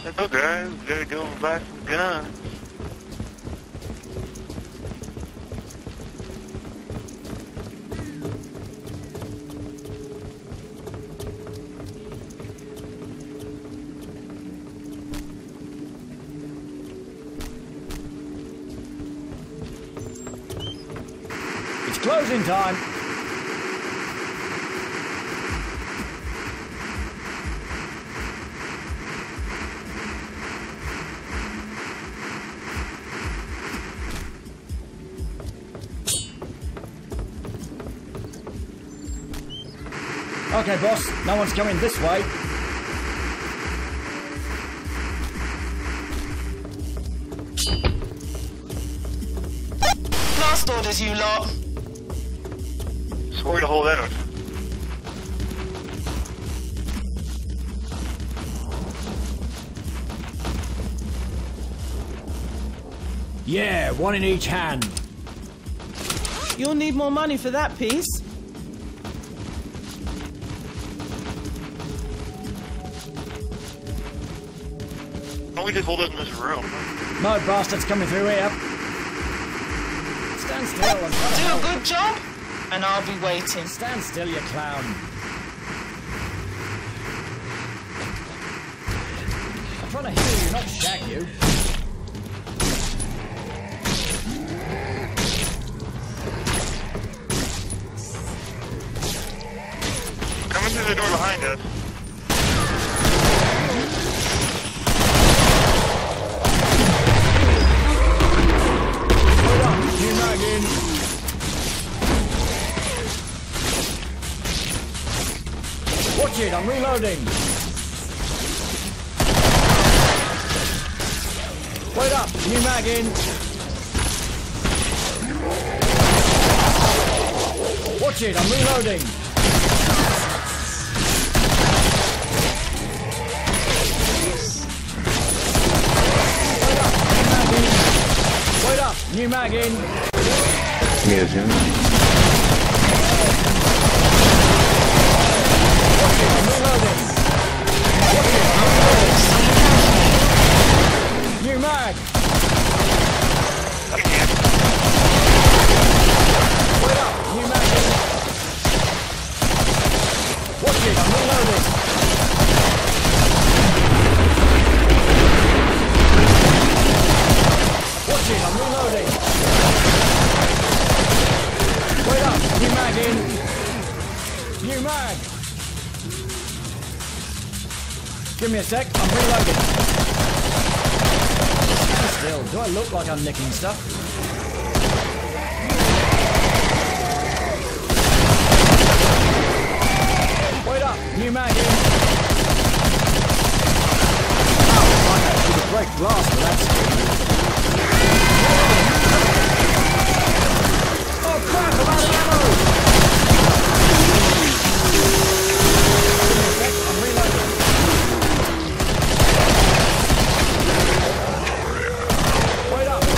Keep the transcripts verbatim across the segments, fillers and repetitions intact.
That's okay, we gotta go buy some guns. It's closing time. Okay, boss. No one's coming this way. Last orders, you lot. Sorry to hold out. Yeah, one in each hand. You'll need more money for that piece. Why don't we just hold it in this room? No bastards coming through here. Stand still and Do a good job, and I'll be waiting. Stand still, you clown. I'm trying to heal you, not shag you. Coming through the door behind us. Hold on, new mag in. Watch it, I'm reloading. Wait up, new mag in. Watch it, I'm reloading. Wait up, new mag in. Yes, yeah. I'm reloading. New mag. Wait up, new mag in. Watch it, I'm reloading. Watch it, I'm reloading. Wait up, new mag in. New mag. Give me a sec, I'm reloading. Stand still, do I look like I'm nicking stuff? Wait up, new mag in. Oh, I could break glass with that screen. Oh crap, I'm out of ammo! I'm reloading. Wait up,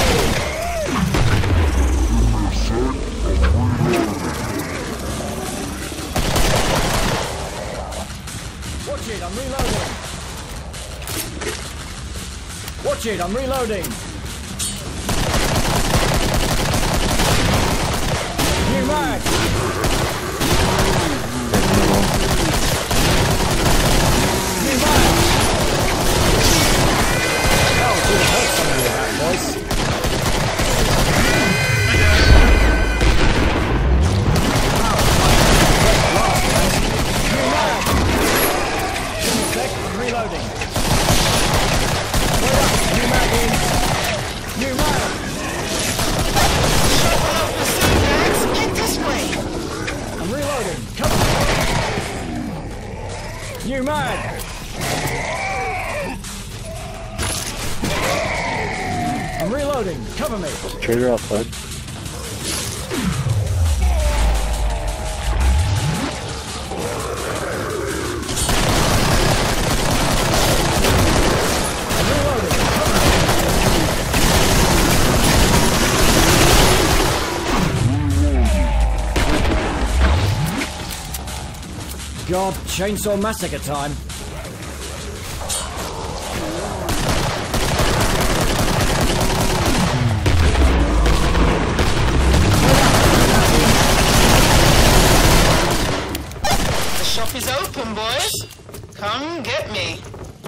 watch it, I'm reloading. Watch it, I'm reloading. New mag. New mag. Oh, could have hurt some of you, that voice. New mag. Give me a sec, I'm reloading. Wait up, new mag in. New mag. Get this way. I'm reloading. Cover me. New mag. I'm reloading. Cover me. Trigger off, bud. I'm reloading. Cover me. God, chainsaw massacre time. Shop is open, boys. Come get me.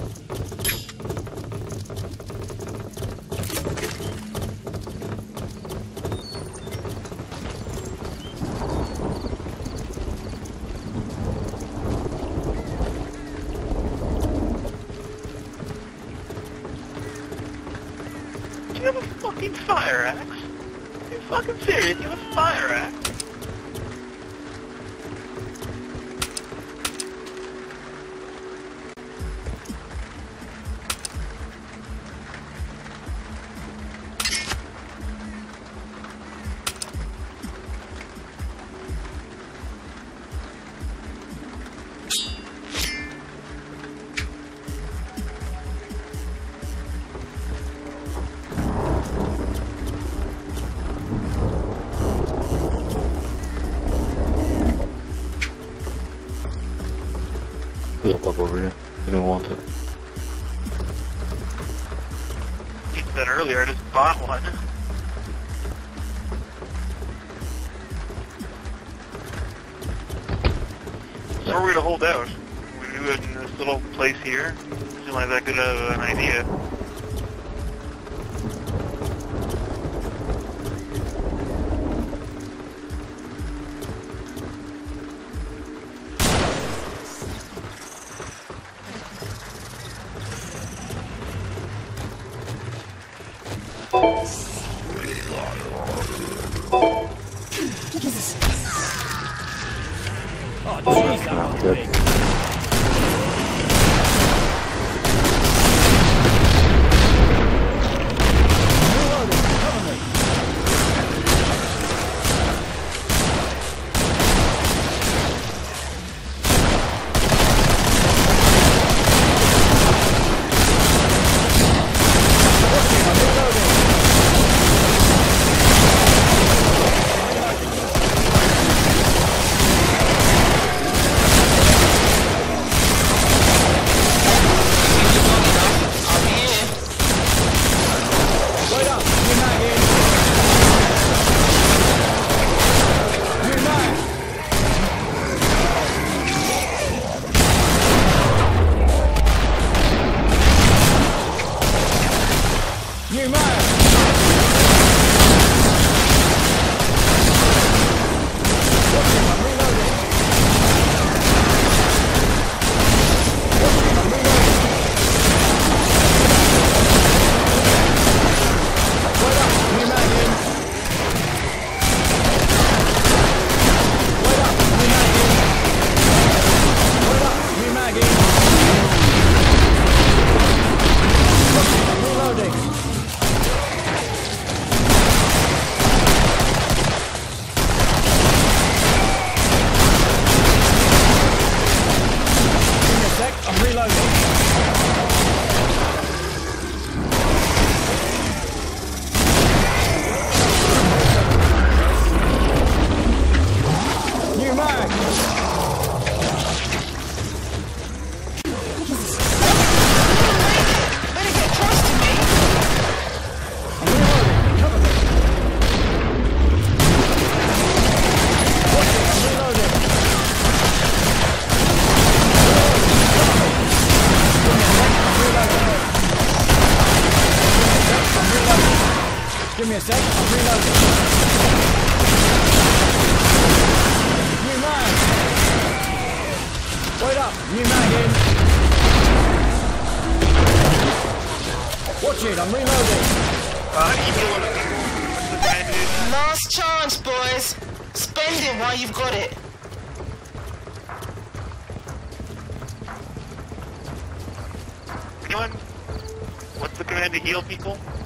Do you have a fucking fire axe? Are you fucking serious? You have a fire axe? Look up over here. I don't want it. You said earlier, I just bought one. So where are we to hold out? We do it in this little place here? Seems like that good of an idea. Oh, jeez, that was Good. big. Reloading, cover me. I'm reloading. Wait up, you're not in. You're not. You're mine. I'm reloading. I'm reloading. Wait up, you're not in. Wait up, you're not in. Wait up, you're not in. I'm reloading. Give me a sec, I'm reloading. New mag! Better get close to me. I'm reloading. Cover me. I'm reloading. Give me a sec, I'm reloading. New mag! Wait up, new mag in. Watch it, I'm reloading. Uh, you know what What's the guy doing? Last chance, boys. Spend it while you've got it. Anyone? What's the command to heal people?